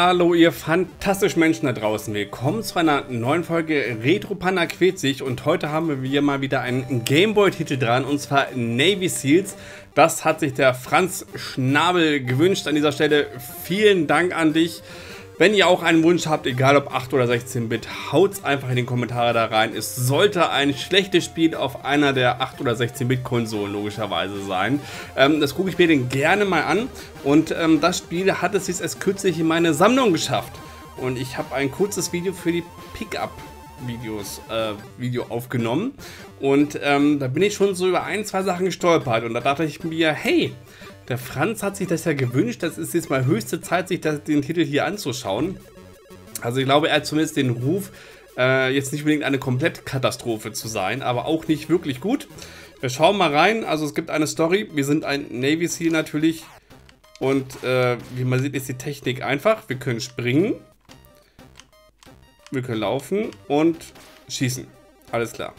Hallo ihr fantastischen Menschen da draußen, willkommen zu einer neuen Folge Retro Panda quält sich und heute haben wir mal wieder einen Gameboy-Titel dran und zwar Navy Seals. Das hat sich der Franz Schnabel gewünscht. An dieser Stelle vielen Dank an dich. Wenn ihr auch einen Wunsch habt, egal ob 8 oder 16-Bit, haut's einfach in die Kommentare da rein. Es sollte ein schlechtes Spiel auf einer der 8 oder 16-Bit-Konsolen logischerweise sein. Das gucke ich mir den gerne mal an. Und das Spiel hat es jetzt erst kürzlich in meine Sammlung geschafft. Und ich habe ein kurzes Video für die Pickup-Video aufgenommen. Und da bin ich schon so über ein, zwei Sachen gestolpert. Und da dachte ich mir, hey, der Franz hat sich das ja gewünscht, das ist jetzt mal höchste Zeit, sich den Titel hier anzuschauen. Also ich glaube, er hat zumindest den Ruf, jetzt nicht unbedingt eine Komplettkatastrophe zu sein, aber auch nicht wirklich gut. Wir schauen mal rein, also es gibt eine Story, wir sind ein Navy Seal natürlich und wie man sieht, ist die Technik einfach. Wir können springen, wir können laufen und schießen, alles klar.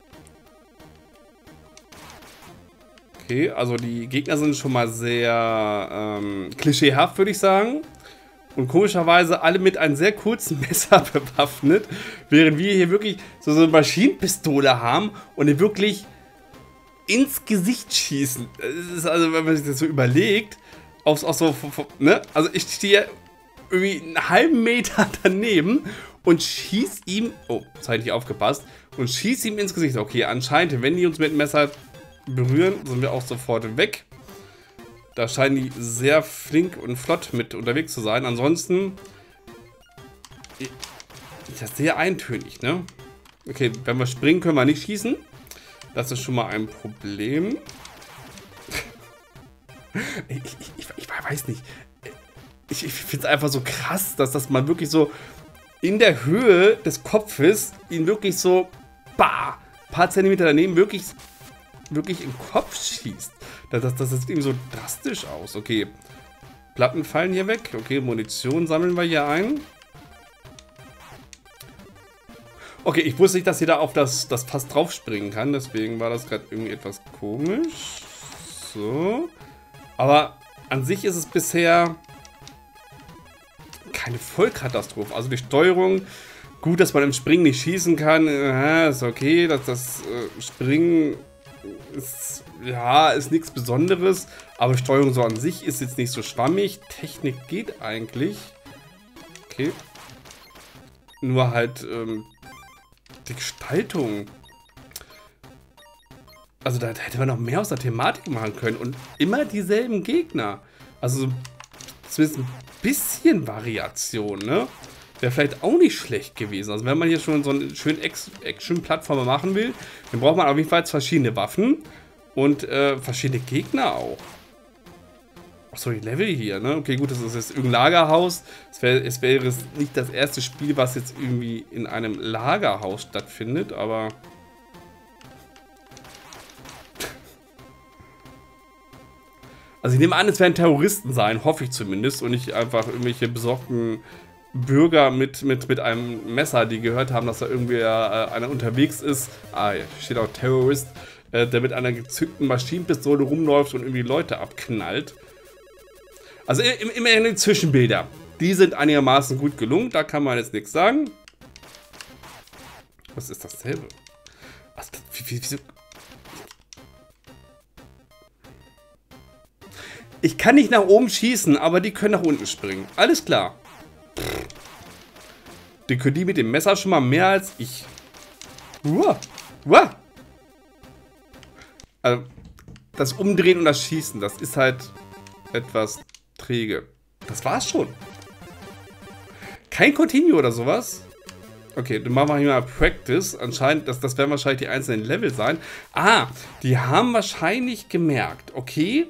Okay, also die Gegner sind schon mal sehr klischeehaft, würde ich sagen. Und komischerweise alle mit einem sehr kurzen Messer bewaffnet, während wir hier wirklich so eine Maschinenpistole haben und die wirklich ins Gesicht schießen. Das ist also, wenn man sich das so überlegt, ne? Also ich stehe irgendwie einen halben Meter daneben und schieß ihm, oh, das habe ich nicht aufgepasst, und schieß ihm ins Gesicht. Okay, anscheinend, wenn die uns mit dem Messer berühren, sind wir auch sofort weg. Da scheinen die sehr flink und flott mit unterwegs zu sein. Ansonsten ist das sehr eintönig, ne? Okay, wenn wir springen, können wir nicht schießen. Das ist schon mal ein Problem. Ich weiß nicht. Ich finde es einfach so krass, dass das mal wirklich so in der Höhe des Kopfes ihn wirklich so ein paar Zentimeter daneben wirklich im Kopf schießt. Das sieht eben so drastisch aus. Okay, Platten fallen hier weg. Okay, Munition sammeln wir hier ein. Okay, ich wusste nicht, dass ihr da auf das Fass drauf springen kann. Deswegen war das gerade irgendwie etwas komisch. So. Aber an sich ist es bisher keine Vollkatastrophe. Also die Steuerung, gut, dass man im Springen nicht schießen kann. Ist okay, das Springen ist nichts Besonderes, aber Steuerung so an sich ist jetzt nicht so schwammig. Technik geht eigentlich. Okay. Nur halt die Gestaltung. Also da hätte man noch mehr aus der Thematik machen können und immer dieselben Gegner. Also zumindest ein bisschen Variation, ne? Wäre vielleicht auch nicht schlecht gewesen. Also wenn man hier schon so einen schönen Action-Plattformer machen will, dann braucht man auf jeden Fall verschiedene Waffen und verschiedene Gegner auch. Achso, die Level hier, ne? Okay, gut, das ist jetzt irgendein Lagerhaus. Es wäre nicht das erste Spiel, was jetzt irgendwie in einem Lagerhaus stattfindet, aber also ich nehme an, es werden Terroristen sein, hoffe ich zumindest, und nicht einfach irgendwelche besorgten Bürger mit einem Messer, die gehört haben, dass da irgendwie einer unterwegs ist. Ah, hier steht auch Terrorist, der mit einer gezückten Maschinenpistole rumläuft und irgendwie Leute abknallt. Also immerhin die Zwischenbilder. Die sind einigermaßen gut gelungen, da kann man jetzt nichts sagen. Was ist dasselbe? Also, wieso? Ich kann nicht nach oben schießen, aber die können nach unten springen. Alles klar. Die können die mit dem Messer schon mal mehr als ich. Also, das Umdrehen und das Schießen, das ist halt etwas träge. Das war's schon. Kein Continue oder sowas. Okay, dann machen wir hier mal Practice. Anscheinend, das werden wahrscheinlich die einzelnen Level sein. Ah, die haben wahrscheinlich gemerkt. Okay,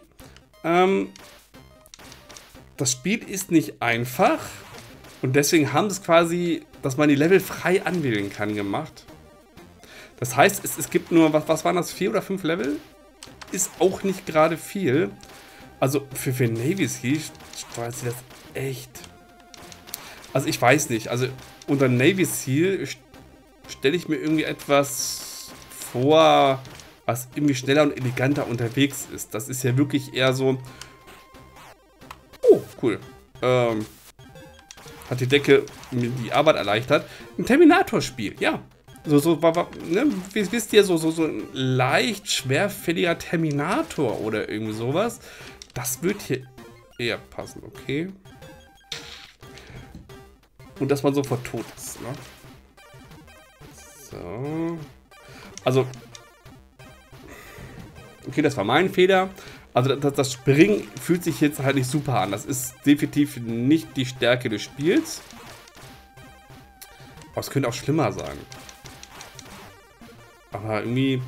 das Spiel ist nicht einfach. Und deswegen haben es quasi, dass man die Level frei anwählen kann, gemacht. Das heißt, es gibt nur, was waren das, 4 oder 5 Level? Ist auch nicht gerade viel. Also für Navy Seal steuert sie das echt. Also ich weiß nicht, also unter Navy Seal stelle ich mir irgendwie etwas vor, was irgendwie schneller und eleganter unterwegs ist. Das ist ja wirklich eher so... Oh, cool. hat die Decke mir die Arbeit erleichtert. Ein Terminator-Spiel, ja. Ne, wisst ihr, so ein leicht schwerfälliger Terminator oder irgendwie sowas. Das wird hier eher passen, okay. Und dass man sofort tot ist, ne? So. Also. Okay, das war mein Fehler. Also das Springen fühlt sich jetzt halt nicht super an. Das ist definitiv nicht die Stärke des Spiels. Aber es könnte auch schlimmer sein. Aber irgendwie...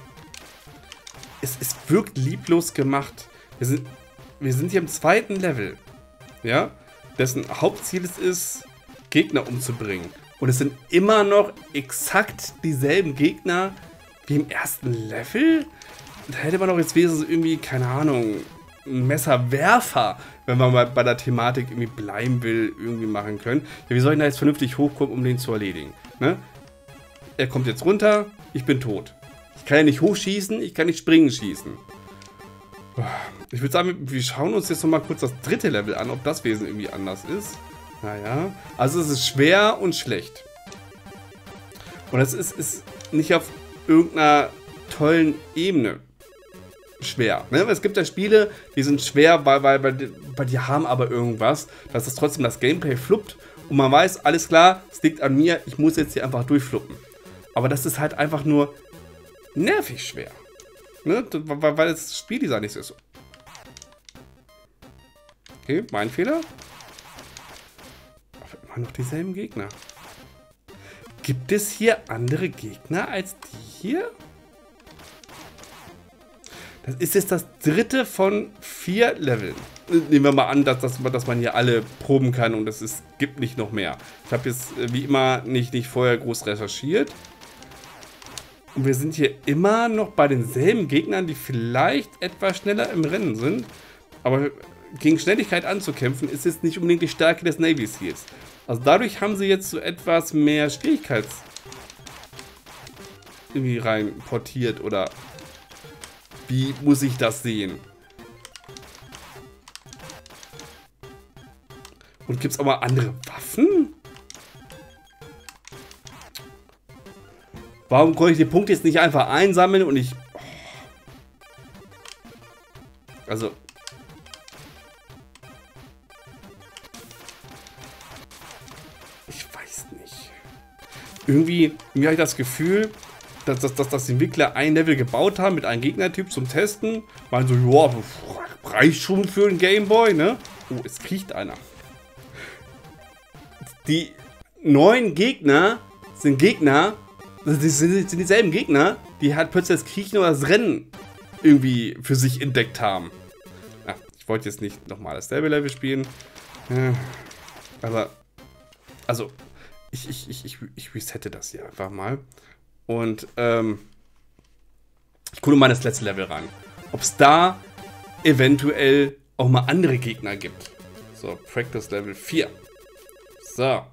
Es wirkt lieblos gemacht. Wir sind hier im zweiten Level. Ja? Dessen Hauptziel es ist, Gegner umzubringen. Und es sind immer noch exakt dieselben Gegner wie im ersten Level. Da hätte man doch jetzt wenigstens irgendwie, keine Ahnung, einen Messerwerfer, wenn man mal bei der Thematik irgendwie bleiben will, irgendwie machen können. Ja, wie soll ich da jetzt vernünftig hochkommen, um den zu erledigen? Ne? Er kommt jetzt runter, ich bin tot. Ich kann ja nicht hochschießen, ich kann nicht springen schießen. Ich würde sagen, wir schauen uns jetzt noch mal kurz das dritte Level an, ob das Wesen irgendwie anders ist. Naja, also es ist schwer und schlecht. Und es ist nicht auf irgendeiner tollen Ebene schwer. Ne? Es gibt ja Spiele, die sind schwer, weil die haben aber irgendwas, dass das trotzdem das Gameplay fluppt und man weiß, alles klar, es liegt an mir, ich muss jetzt hier einfach durchfluppen. Aber das ist halt einfach nur nervig schwer. Ne? Weil das Spieldesign nicht so ist. Okay, mein Fehler. Aber immer noch dieselben Gegner. Gibt es hier andere Gegner als die hier? Das ist jetzt das dritte von 4 Leveln. Nehmen wir mal an, dass man hier alle proben kann und es gibt nicht noch mehr. Ich habe jetzt wie immer nicht vorher groß recherchiert. Und wir sind hier immer noch bei denselben Gegnern, die vielleicht etwas schneller im Rennen sind. Aber gegen Schnelligkeit anzukämpfen, ist jetzt nicht unbedingt die Stärke des Navy Seals. Also dadurch haben sie jetzt so etwas mehr Schwierigkeits irgendwie rein portiert oder wie muss ich das sehen? Und gibt es auch mal andere Waffen? Warum konnte ich die Punkte jetzt nicht einfach einsammeln und ich... Oh. Also... Ich weiß nicht. Irgendwie habe ich das Gefühl, dass die Entwickler ein Level gebaut haben mit einem Gegnertyp zum Testen. Meinen so, ja, reicht schon für einen Gameboy, ne? Oh, es kriecht einer. Die neuen Gegner sind Gegner, das sind dieselben Gegner, die halt plötzlich das Kriechen oder das Rennen irgendwie für sich entdeckt haben. Ja, ich wollte jetzt nicht nochmal dasselbe Level spielen. Aber, also, ich resette das hier einfach mal. Und, ich gucke mal das letzte Level ran. Ob es da eventuell auch mal andere Gegner gibt. So, Practice Level 4. So.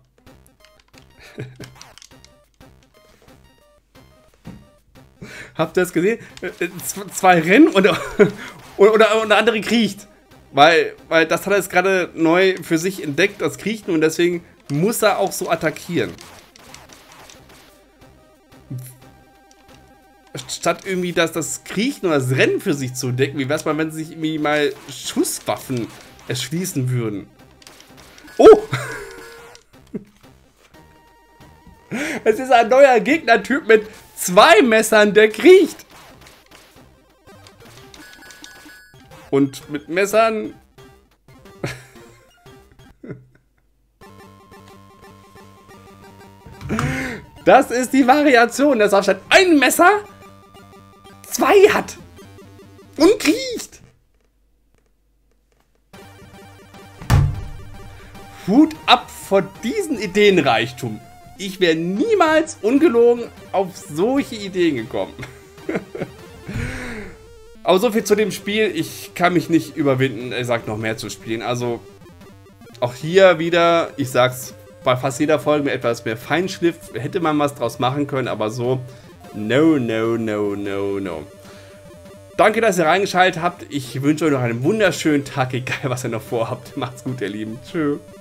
Habt ihr das gesehen? 2 Rennen und der andere kriecht. Weil das hat er jetzt gerade neu für sich entdeckt, das Kriechen, und deswegen muss er auch so attackieren. Statt irgendwie das Kriechen oder das Rennen für sich zu entdecken, wie wäre es mal, wenn sie sich irgendwie mal Schusswaffen erschließen würden? Oh! Es ist ein neuer Gegnertyp mit 2 Messern, der kriecht. Und mit Messern... Das ist die Variation, dass er statt ein Messer 2 hat. Und kriecht. Hut ab vor diesen Ideenreichtum. Ich wäre niemals ungelogen auf solche Ideen gekommen. Aber so viel zu dem Spiel. Ich kann mich nicht überwinden, er sagt noch mehr zu spielen. Also auch hier wieder, ich sag's bei fast jeder Folge mit etwas mehr Feinschliff, hätte man was draus machen können, aber so, no, no, no, no, no. Danke, dass ihr reingeschaltet habt. Ich wünsche euch noch einen wunderschönen Tag, egal was ihr noch vorhabt. Macht's gut, ihr Lieben. Tschüss.